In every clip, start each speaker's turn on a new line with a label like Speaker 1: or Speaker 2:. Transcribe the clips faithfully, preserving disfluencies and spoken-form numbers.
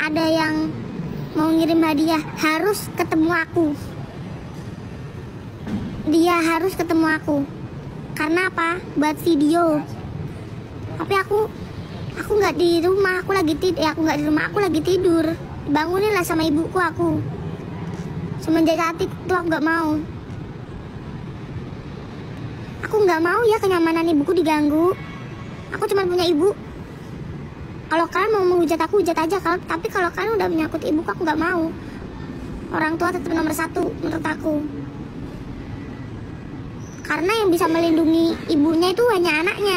Speaker 1: ada yang mau ngirim hadiah harus ketemu aku. Dia harus ketemu aku. Karena apa? Buat video. Tapi aku aku nggak di rumah, aku lagi tidur. Ya, aku nggak di rumah, aku lagi tidur. Bangunin lah sama ibuku aku. Semenjak saat itu aku nggak mau. Aku nggak mau ya kenyamanan ibuku diganggu. Aku cuma punya ibu. Kalau kalian mau menghujat aku, hujat aja. Kalau tapi kalau kalian udah menyangkut ibuku, aku nggak mau. Orang tua tetap nomor satu menurut aku. Karena yang bisa melindungi ibunya itu hanya anaknya.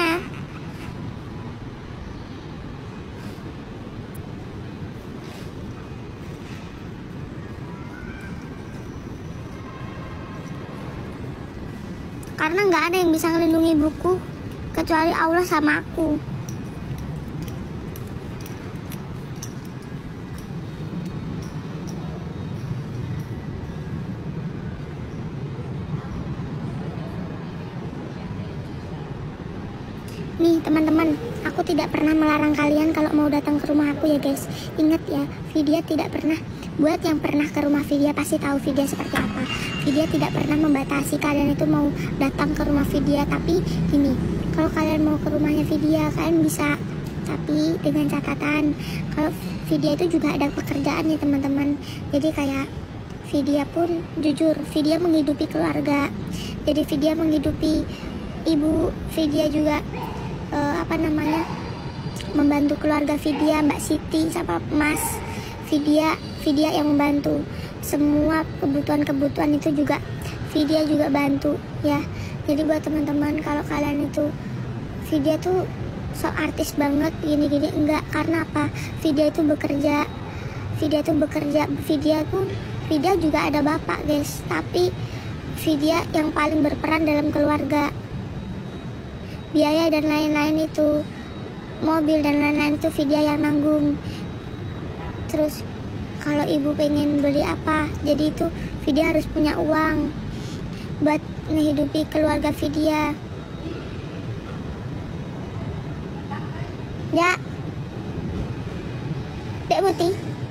Speaker 1: Karena nggak ada yang bisa melindungi ibuku kecuali Allah sama aku. Nih teman-teman, aku tidak pernah melarang kalian kalau mau datang ke rumah aku ya guys. Ingat ya, Vidya tidak pernah. Buat yang pernah ke rumah Vidya pasti tahu Vidya seperti apa. Vidya tidak pernah membatasi kalian itu mau datang ke rumah Vidya. Tapi gini, kalau kalian mau ke rumahnya Vidya, kalian bisa. Tapi dengan catatan, kalau Vidya itu juga ada pekerjaan nih teman-teman. Jadi kayak Vidya pun jujur, Vidya menghidupi keluarga. Jadi Vidya menghidupi ibu Vidya juga. Uh, apa namanya membantu keluarga Vidya, Mbak Siti sama Mas Vidya. Vidya yang membantu semua kebutuhan-kebutuhan itu juga Vidya juga bantu ya. Jadi buat teman-teman, kalau kalian itu Vidya tuh so artis banget gini-gini, enggak. Karena apa? Vidya itu bekerja Vidya itu bekerja Vidya tuh Vidya juga ada bapak guys, tapi Vidya yang paling berperan dalam keluarga. Biaya dan lain-lain itu, mobil dan lain-lain itu Vidya yang nanggung. Terus kalau ibu pengen beli apa, jadi itu Vidya harus punya uang buat menghidupi keluarga Vidya. Ya, Dek Muti.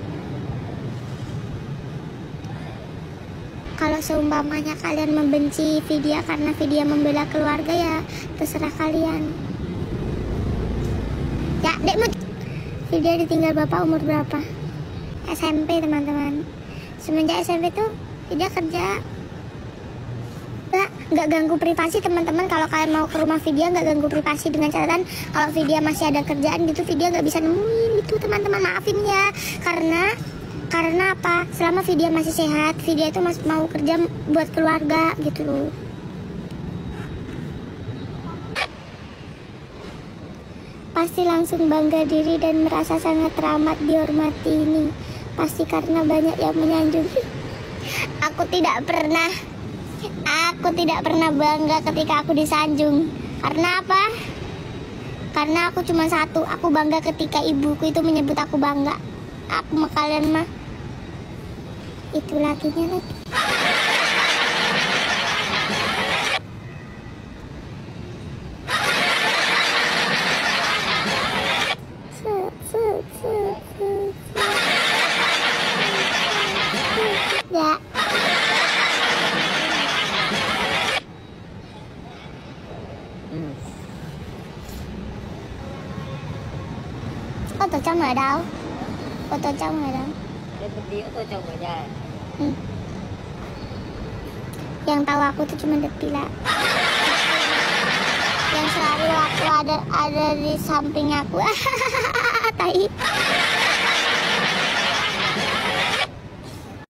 Speaker 1: Kalau seumpamanya kalian membenci Vidya karena Vidya membela keluarga, ya terserah kalian. Ya, Dek Mut. Vidya ditinggal bapak umur berapa? S M P teman-teman. Semenjak S M P tuh Vidya kerja. Nggak, nggak ganggu privasi teman-teman. Kalau kalian mau ke rumah Vidya, nggak ganggu privasi. Dengan catatan kalau Vidya masih ada kerjaan gitu, Vidya nggak bisa nemuin gitu teman-teman. Maafin ya. Karena Karena apa? Selama Vidya masih sehat, Vidya itu masih mau kerja buat keluarga gitu loh. Pasti langsung bangga diri dan merasa sangat teramat dihormati ini. Pasti karena banyak yang menyanjung. Aku tidak pernah Aku tidak pernah bangga ketika aku disanjung. Karena apa? Karena aku cuma satu, aku bangga ketika ibuku itu menyebut aku bangga. Aku sama kalian mah itu lakinya lagi. Set, set, set, set, set. Ya. Ô tô trong ở đâu? Ô tô trong ở đâu?
Speaker 2: Dia berdiri atau coba jalan?
Speaker 1: Hmm. Yang tahu aku tuh cuma Depila. Yang selalu aku ada ada di samping aku. Tai.